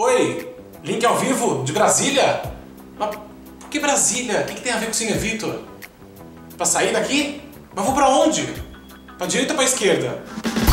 Oi, link ao vivo de Brasília? Mas por que Brasília? O que tem a ver com o Cine Vitor? Pra sair daqui? Mas vou pra onde? Pra direita ou pra esquerda?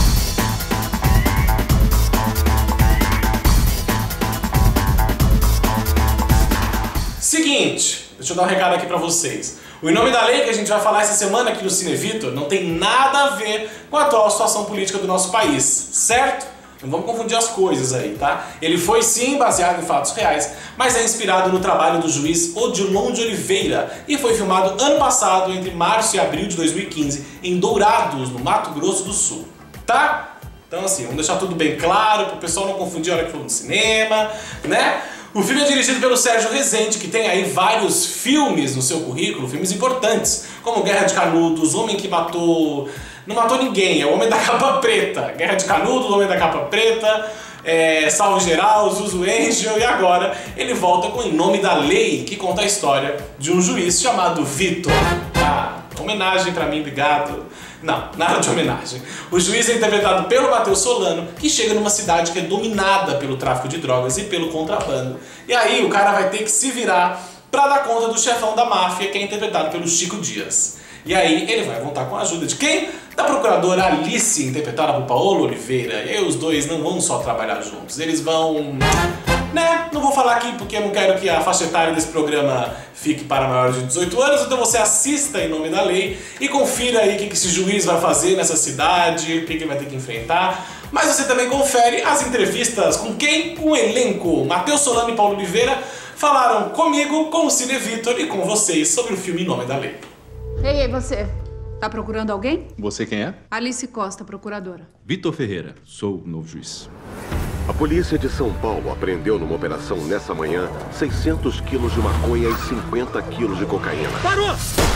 Seguinte, deixa eu dar um recado aqui pra vocês. O Em Nome da Lei que a gente vai falar essa semana aqui no Cine Vitor não tem nada a ver com a atual situação política do nosso país, certo? Não vamos confundir as coisas aí, tá? Ele foi sim baseado em fatos reais, mas é inspirado no trabalho do juiz Odilon de Oliveira e foi filmado ano passado, entre março e abril de 2015, em Dourados, no Mato Grosso do Sul, tá? Então assim, vamos deixar tudo bem claro, para o pessoal não confundir a hora que falou no cinema, né? O filme é dirigido pelo Sérgio Rezende, que tem aí vários filmes no seu currículo, filmes importantes, como Guerra de Canudos, Homem que Matou... Não matou ninguém, é o Homem da Capa Preta. Guerra de Canudos, Homem da Capa Preta, Salve Geral, Zuzu Angel, e agora ele volta com Em Nome da Lei, que conta a história de um juiz chamado Vitor. Ah, homenagem pra mim, obrigado. Não, nada de homenagem. O juiz é interpretado pelo Matheus Solano, que chega numa cidade que é dominada pelo tráfico de drogas e pelo contrabando. E aí o cara vai ter que se virar pra dar conta do chefão da máfia, que é interpretado pelo Chico Dias. E aí ele vai contar com a ajuda de quem? Da procuradora Alice, interpretada por Paola Oliveira. E aí os dois não vão só trabalhar juntos, eles vão... né? Não vou falar aqui porque eu não quero que a faixa etária desse programa fique para maiores de 18 anos, então você assista Em Nome da Lei e confira aí o que esse juiz vai fazer nessa cidade, o que ele vai ter que enfrentar. Mas você também confere as entrevistas com quem? Com o elenco. Matheus Solano e Paola Oliveira falaram comigo, com o Cine Vitor e com vocês sobre o filme Em Nome da Lei. Ei, você. Tá procurando alguém? Você quem é? Alice Costa, procuradora. Vitor Ferreira, sou o novo juiz. A polícia de São Paulo apreendeu numa operação nessa manhã 600 quilos de maconha e 50 quilos de cocaína. Parou!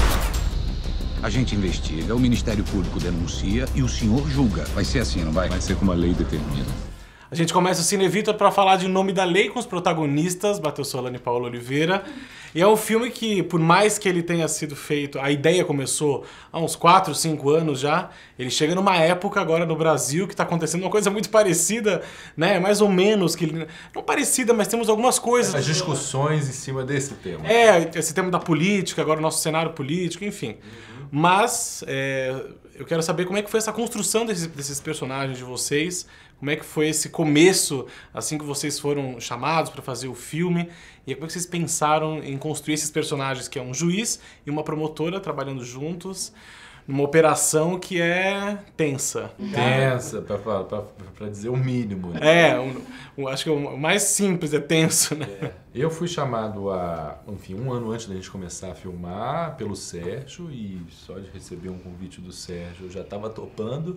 A gente investiga, o Ministério Público denuncia e o senhor julga. Vai ser assim, não vai? Vai ser como a lei determina. A gente começa o Cine Vitor para falar de Em Nome da Lei com os protagonistas, Matheus Solano e Paola Oliveira. E é um filme que, por mais que ele tenha sido feito, a ideia começou há uns 4, 5 anos já, ele chega numa época agora no Brasil que está acontecendo uma coisa muito parecida, né? Mais ou menos, que não parecida, mas temos algumas coisas. As discussões em cima desse tema. Esse tema da política, agora o nosso cenário político, enfim. Mas eu quero saber como é que foi essa construção desses personagens de vocês, como é que foi esse começo, assim que vocês foram chamados para fazer o filme, e como é que vocês pensaram em construir esses personagens, que é um juiz e uma promotora trabalhando juntos, numa operação que é tensa. Tensa, pra dizer o mínimo. Né? Acho que o mais simples é tenso, né? Eu fui chamado enfim, um ano antes da gente começar a filmar pelo Sérgio, e só de receber um convite do Sérgio eu já estava topando,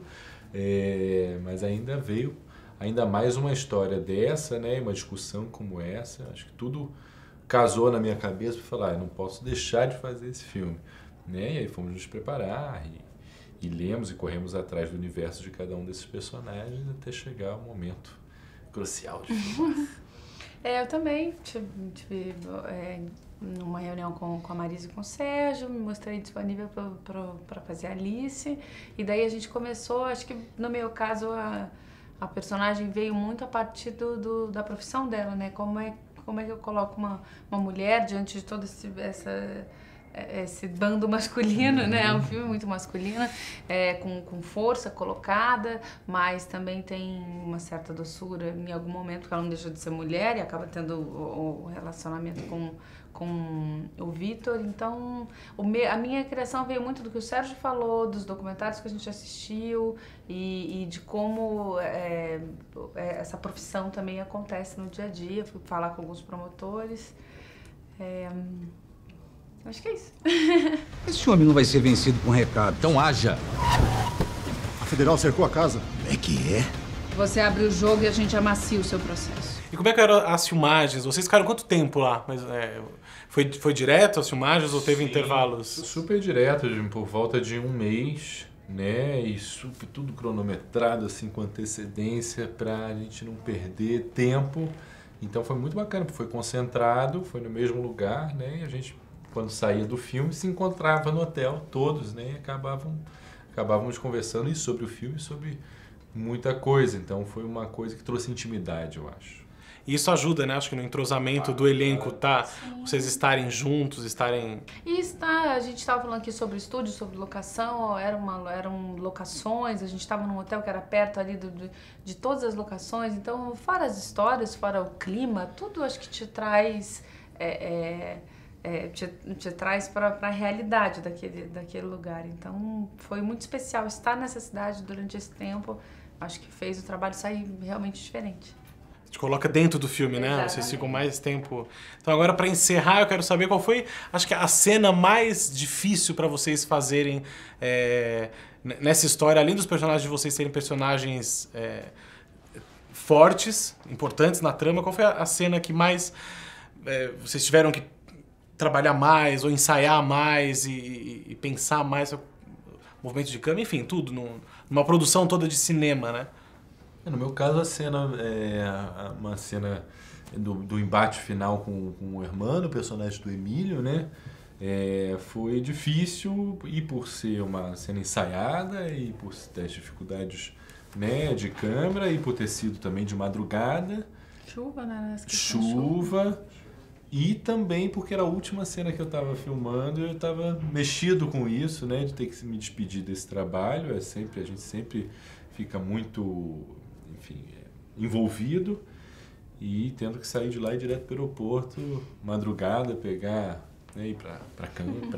mas ainda veio mais uma história dessa, né? Uma discussão como essa. Acho que tudo casou na minha cabeça para falar, eu não posso deixar de fazer esse filme. Né? E aí fomos nos preparar e lemos e corremos atrás do universo de cada um desses personagens até chegar ao momento crucial de filmar. Eu também tive numa reunião com a Marisa e com o Sérgio, me mostrei disponível para fazer a Alice, e daí a gente começou, acho que no meu caso a personagem veio muito a partir da profissão dela, né? Como é que eu coloco uma mulher diante de todo esse bando masculino, né? É um filme muito masculino, com força colocada, mas também tem uma certa doçura em algum momento, porque ela não deixa de ser mulher e acaba tendo o relacionamento com o Vitor. Então, a minha criação veio muito do que o Sérgio falou, dos documentários que a gente assistiu e de como essa profissão também acontece no dia a dia. Fui falar com alguns promotores. Acho que é isso. Esse homem não vai ser vencido com recado. Então haja. A federal cercou a casa. Como é que é? Você abre o jogo e a gente amacia o seu processo. E como é que eram as filmagens? Vocês ficaram quanto tempo lá? Mas, foi direto as filmagens ou teve intervalos? Super direto, por volta de um mês, né? E tudo cronometrado assim com antecedência para a gente não perder tempo. Então foi muito bacana, foi concentrado, foi no mesmo lugar, né? E a gente, quando saía do filme, se encontrava no hotel, todos, né? E acabávamos conversando sobre o filme e sobre muita coisa. Então foi uma coisa que trouxe intimidade, eu acho. E isso ajuda, né? Acho que no entrosamento do elenco, tá? Vocês estarem juntos, estarem... E a gente estava falando aqui sobre estúdio, sobre locação, eram locações, a gente estava num hotel que era perto ali de todas as locações, então fora as histórias, fora o clima, tudo acho que te traz... te traz para a realidade daquele lugar. Então foi muito especial estar nessa cidade durante esse tempo, acho que fez o trabalho sair realmente diferente. Te coloca dentro do filme, né? Exatamente. Vocês ficam mais tempo... Então agora, para encerrar, eu quero saber qual foi, acho que a cena mais difícil para vocês fazerem nessa história, além dos personagens de vocês serem personagens fortes, importantes na trama, qual foi a cena que mais vocês tiveram que trabalhar mais, ou ensaiar mais e pensar mais o movimento de câmera, enfim, tudo, numa produção toda de cinema, né? No meu caso, a cena uma cena do embate final com o Hermano, o personagem do Emílio, né? Foi difícil, e por ser uma cena ensaiada, e por ter dificuldades, né, de câmera, e por ter sido também de madrugada. Chuva, né? Chuva. E também porque era a última cena que eu estava filmando, e eu estava mexido com isso, né? De ter que me despedir desse trabalho. A gente sempre fica muito... enfim, envolvido, e tendo que sair de lá e ir direto para o aeroporto, madrugada, pegar, né, ir para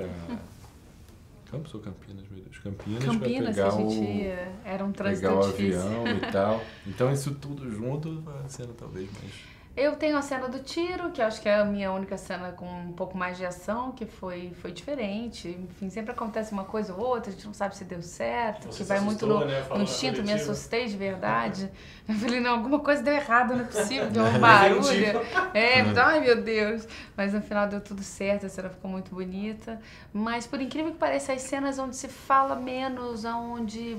Campos ou Campinas, meu Deus, Campinas para pegar era um trânsito pegar o difícil. avião e tal. Então isso tudo junto, a cena talvez mais... Eu tenho a cena do tiro, que eu acho que é a minha única cena com um pouco mais de ação, que foi diferente. Enfim, sempre acontece uma coisa ou outra, a gente não sabe se deu certo, Você que se vai assustou, muito né? no instinto, me coletiva. assustei de verdade. Eu falei, não, alguma coisa deu errado, não é possível, deu um barulho. Ai meu Deus. Mas no final deu tudo certo, a cena ficou muito bonita. Mas por incrível que pareça, as cenas onde se fala menos, onde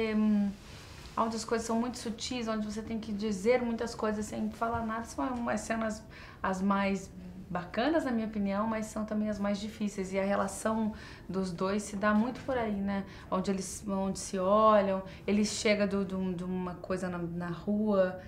as coisas são muito sutis, onde você tem que dizer muitas coisas sem falar nada, são umas cenas as mais bacanas, na minha opinião, mas são também as mais difíceis. E a relação dos dois se dá muito por aí, né? Onde se olham, ele chega de uma coisa na rua,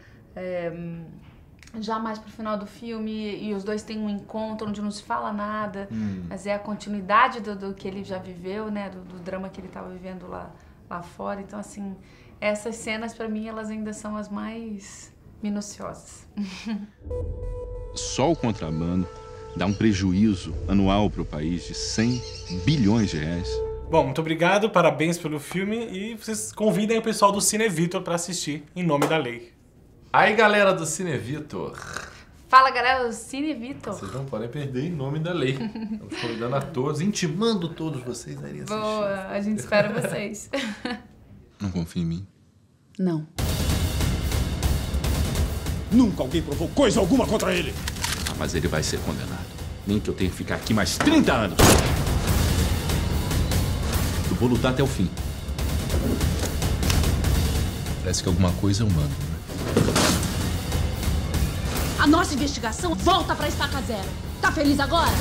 já mais pro final do filme, e os dois têm um encontro onde não se fala nada, mas é a continuidade do que ele já viveu, né? Do drama que ele estava vivendo lá fora. Então, assim... essas cenas, pra mim, elas ainda são as mais minuciosas. Só o contrabando dá um prejuízo anual para o país de 100 bilhões de reais. Bom, muito obrigado, parabéns pelo filme, e vocês convidem o pessoal do Cine Vitor para assistir Em Nome da Lei. Aí, galera do Cine Vitor! Fala, galera do Cine Vitor! Vocês não podem perder Em Nome da Lei. Estamos convidando a todos, intimando todos vocês a irem assistir. Boa, a gente espera vocês. Não confia em mim? Não. Nunca alguém provou coisa alguma contra ele. Ah, mas ele vai ser condenado. Nem que eu tenha que ficar aqui mais 30 anos. Eu vou lutar até o fim. Parece que alguma coisa é humana, né? A nossa investigação volta pra estaca zero. Tá feliz agora?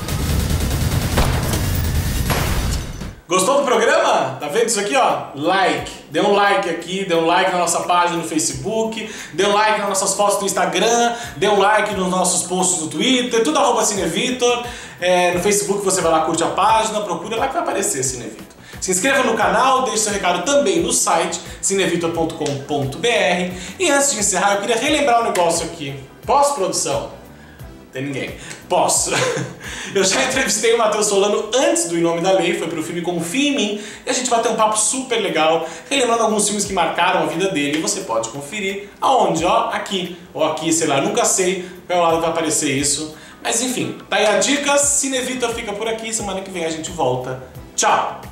Gostou do programa? Tá vendo isso aqui, ó? Like. Dê um like aqui, dê um like na nossa página no Facebook, dê um like nas nossas fotos no Instagram, dê um like nos nossos posts no Twitter, tudo @Cinevitor. No Facebook você vai lá, curte a página, procura lá que vai aparecer Cinevitor. Se inscreva no canal, deixe seu recado também no site cinevitor.com.br. E antes de encerrar, eu queria relembrar um negócio aqui. Pós-produção. Tem ninguém. Posso. Eu já entrevistei o Matheus Solano antes do Em Nome da Lei, foi pro filme Confia em Mim, e a gente bateu um papo super legal, relembrando alguns filmes que marcaram a vida dele, e você pode conferir aonde, ó, aqui, ou aqui, sei lá, nunca sei qual lado vai aparecer isso. Mas enfim, tá aí a dica, Cinevitor fica por aqui, semana que vem a gente volta. Tchau!